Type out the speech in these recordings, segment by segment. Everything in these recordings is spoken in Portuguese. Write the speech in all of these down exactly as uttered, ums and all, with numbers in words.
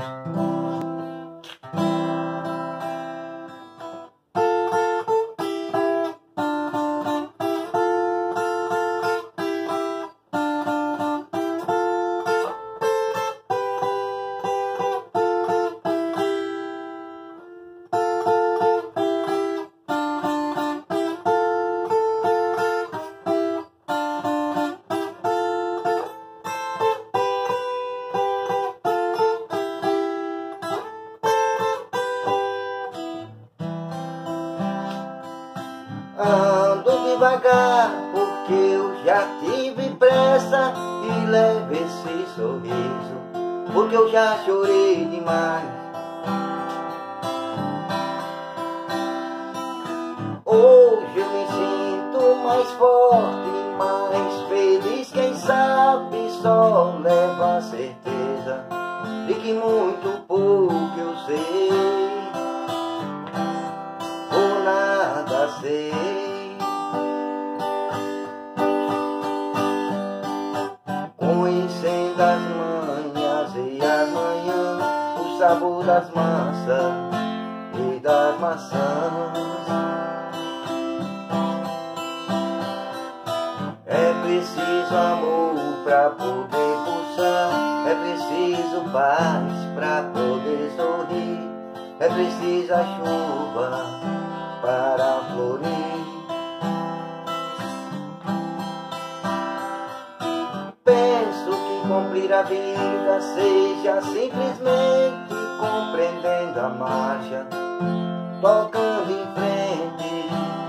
Ando devagar porque eu já tive pressa e levo esse sorriso porque eu já chorei demais. Hoje eu me sinto mais forte, mais feliz. Quem sabe só leva a certeza de que muito pouco eu sei, ou nada sei. Conhecendo as manhãs e as manhãs, o sabor das massas e das maçãs. É preciso amor pra poder pulsar, é preciso paz pra poder sorrir, é preciso a chuva para florir. Penso que cumprir a vida seja simplesmente compreendendo a marcha, tocando em frente,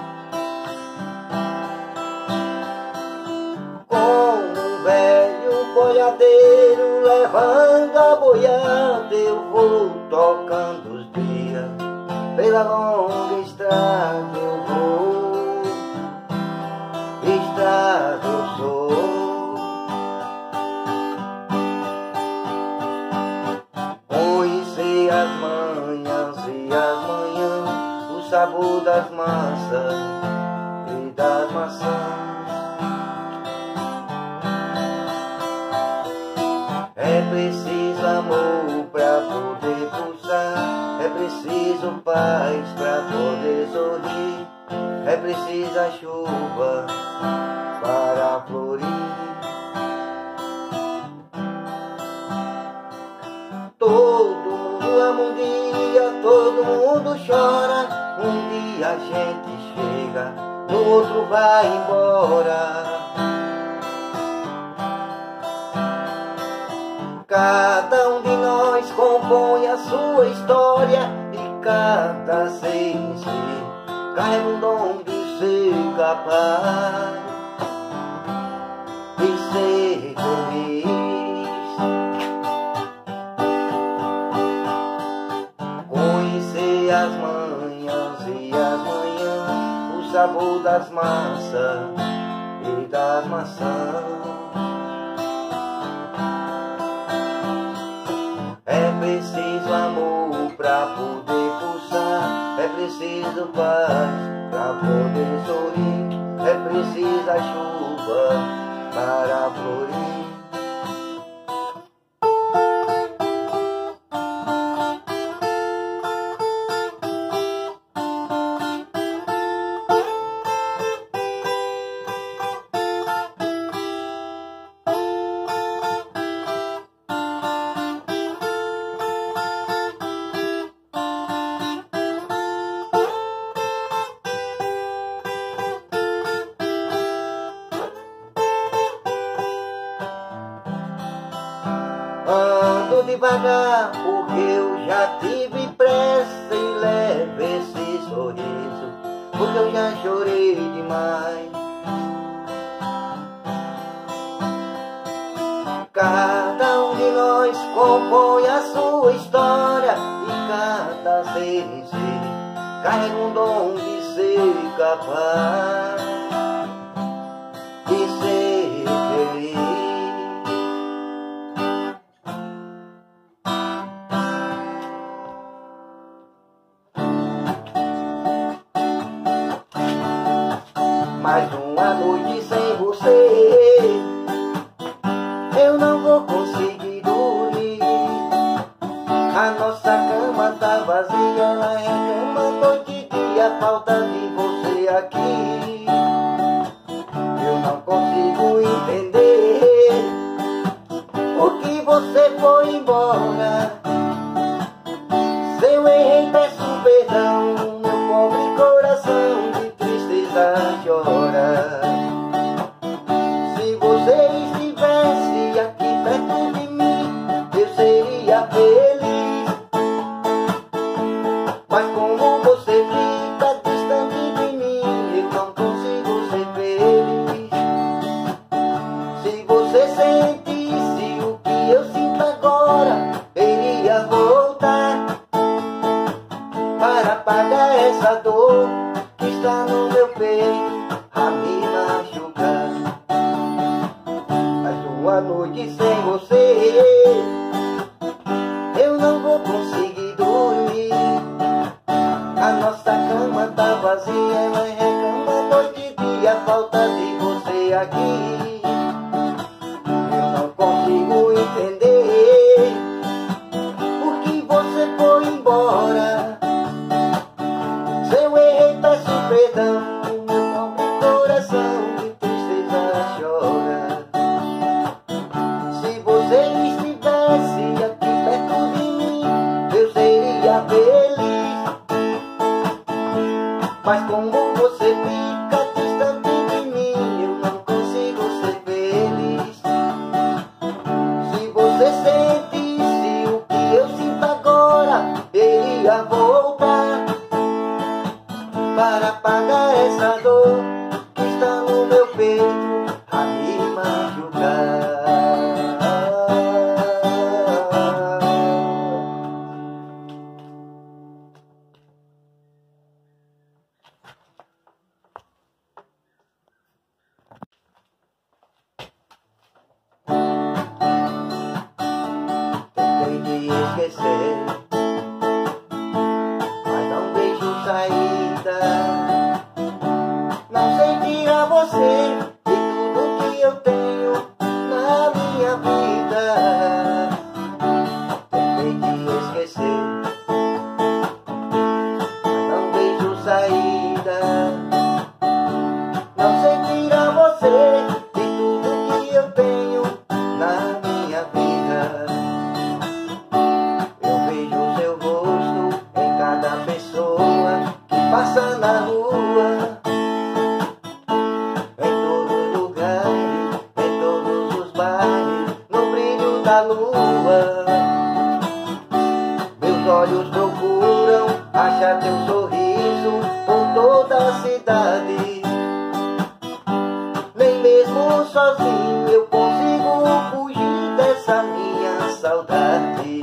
como um velho boiadeiro levando a boiada. Eu vou tocando os dias pela longa estrada, eu vou, estrada eu sou. Conhecer as manhãs e as manhãs, o sabor das massas e das maçãs. É preciso amor pra poder pulsar, é preciso paz pra poder sorrir, é preciso a chuva para florir. Todo mundo ama um dia, todo mundo chora. Um dia a gente chega, no outro vai embora. Cada um de nós compõe a sua história e cada ser em si carrega um dom de ser capaz de ser feliz. Conhecer as manhãs e as manhãs, o sabor das massas e das maçãs. É preciso amor pra poder pulsar, é preciso paz pra poder sorrir, é preciso a chuva para florir. Ando devagar porque eu já tive pressa e levo esse sorriso porque eu já chorei demais. Cada um de nós compõe a sua história e cada ser em si carrega um dom de ser capaz de ser feliz. Mais uma noite sem você, eu não vou conseguir dormir. nossa cama tá vazia, ela reclama noite e dia, a falta de você aqui. Eu não consigo entender por que você foi embora. Se eu errei, peço perdão, meu pobre coração de tristeza chora. Se você estivesse aqui perto de mim, eu seria feliz. Mas como você fica distante de mim, eu não consigo ser feliz. Se você sentisse o que eu sinto agora, iria voltar para apagar essa dor que está no meu peito a me machucar. Mas uma noite sem você eu não vou conseguir dormir. A nossa cama tá vazia, ela reclama noite e dia, a falta de você aqui. Eu não consigo entender por que você foi embora. Se eu errei, peço perdão, meu pobre coração de tristeza chora. Se você estivesse aqui perto de mim, eu seria feliz. Mas como você fica distante de mim, eu não consigo ser feliz. Se você sentisse o que eu sinto agora, iria voltar para apagar essa dor que está no meu peito a me machucar. Tentei te esquecer, mas não vejo saída. Não sei tirar você de tudo que eu tenho na minha vida. Tentei te esquecer, mas não vejo saída. Não sei tirar você de tudo que eu tenho na minha vida. Eu vejo seu rosto em cada pessoa que passa na rua, em todo lugar, em todos os bares, no brilho da lua. Meus olhos procuram achar teu sorriso por toda a cidade. Nem mesmo sozinho eu consigo fugir dessa minha saudade.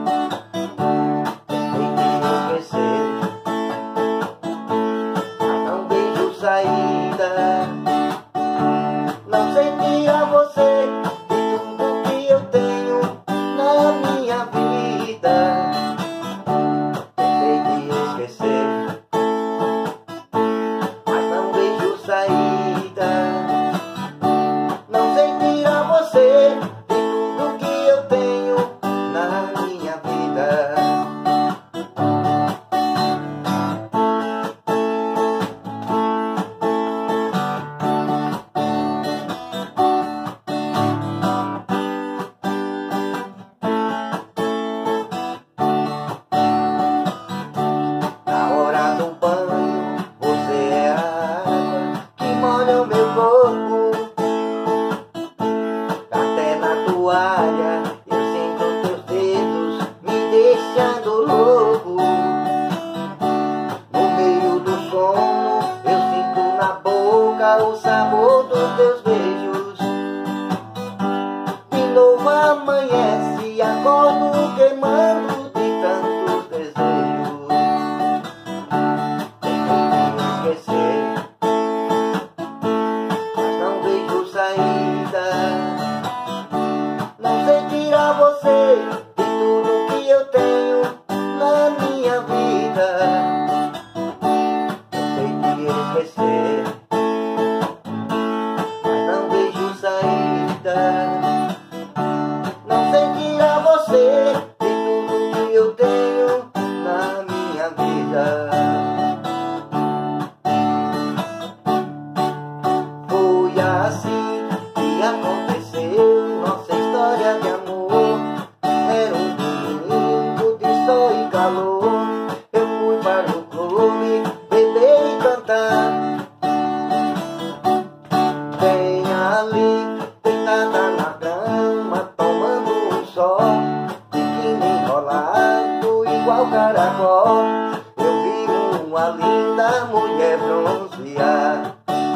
Tentei te esquecer, mas não vejo saída. Não sei tirar você de tudo que eu tenho na minha vida. Tentei te esquecer, mas não vejo saída. Não sei tirar você de tudo que eu tenho na minha vida. Na hora do banho, você é a água que molha o meu corpo. Até na toalha eu sinto teus dedos me deixando louco. No meio do sono eu sinto na boca o sabor dos teus beijos. De novo amanhece e acordo queimando de tantos desejos. Tentei te esquecer, mas não vejo saída. Não sei tirar você de tudo que eu tenho na minha vida. Tentei te esquecer, mas não vejo saída. Não sei tirar você de aconteceu nossa história de amor. Era um domingo de sol e calor. Eu fui para o clube beber e cantar. Bem ali, deitada na grama, tomando um sol, biquíni enrolado igual caracol. Eu vi uma linda mulher bronzear.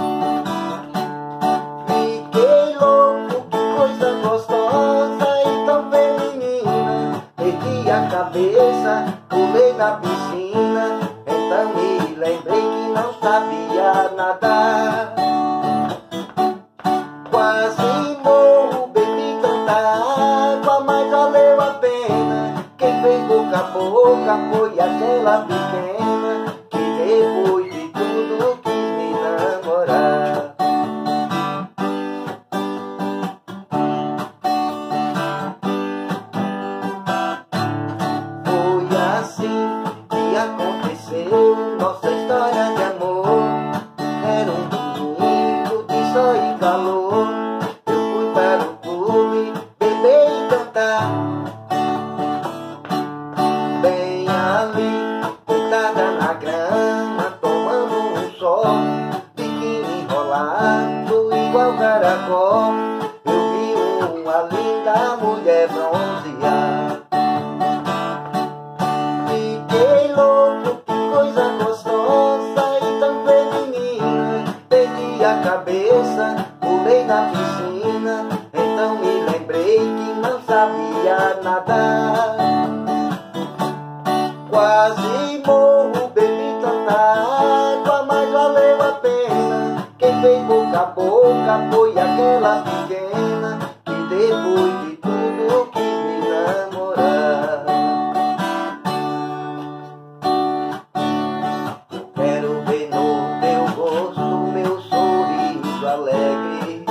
Fiquei louco, que coisa gostosa e tão feminina. Perdi a cabeça, pulei na piscina. Então me lembrei que não sabia nadar. Quase morro, bebi tanta água, mas valeu a pena. Quem fez boca a boca foi aquela pequena, que depois de tudo quis me namorar. Foi assim que aconteceu nossa história de amor. Era um domingo de sol e calor. Eu fui para o clube beber e cantar. Bem ali, deitada na grama, tomando um sol, biquíni enrolado igual caracol. Eu vi uma linda mulher bronzear. Fiquei louco, que coisa gostosa e tão feminina. Perdi a cabeça, pulei na piscina. Então me lembrei que não sabia nadar. Quase morro, bebi tanta água, mas valeu a pena. Quem fez boca a boca foi aquela pequena, que depois de tudo quis me namorar. Quero ver no teu rosto meu sorriso alegre.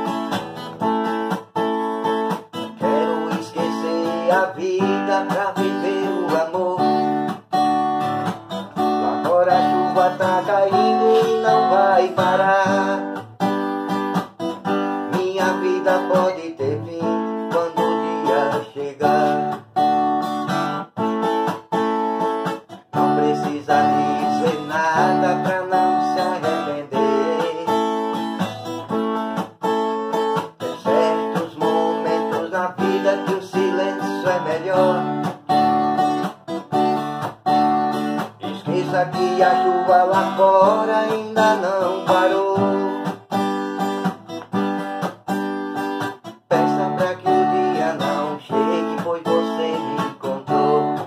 Quero esquecer a vida pra viver o amor. Agora a chuva tá caindo e não vai parar. Minha vida pode ter fim quando o dia chegar. Não precisa dizer nada pra não se arrepender. Tem certos momentos na vida que o silêncio é melhor. Esqueça que a chuva lá fora ainda não parou. Peça pra que o dia não chegue, pois você me encontrou.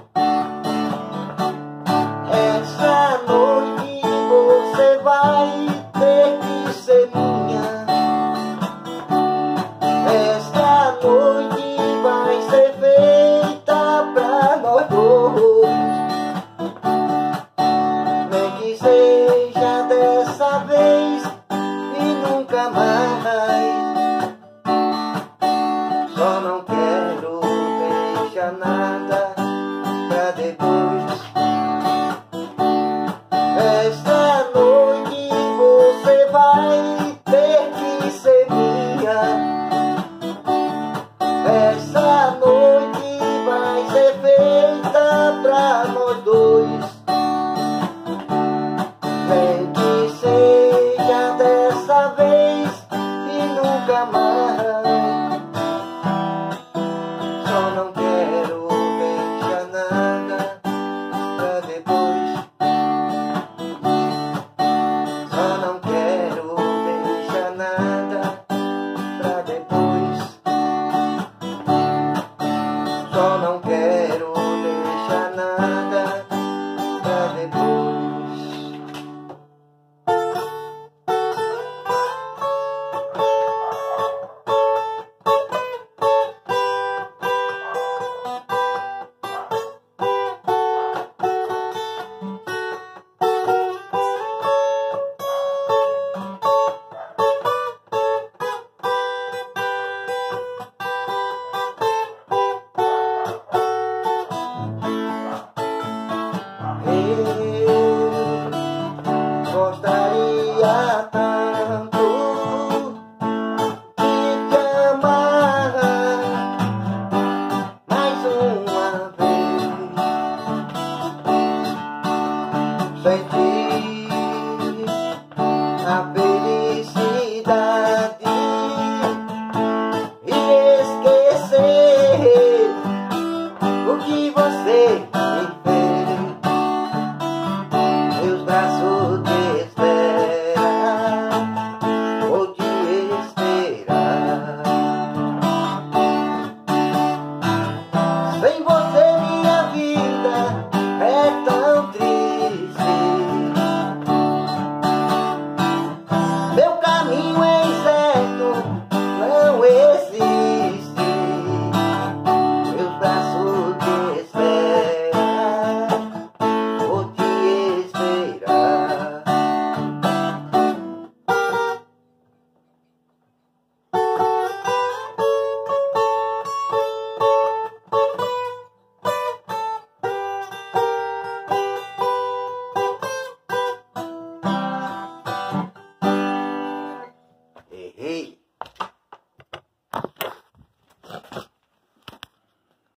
Essa noite você vai ter que ser minha. Esta noite vai ser feita pra nós dois. Nem que seja dessa vez e nunca mais. Só não quero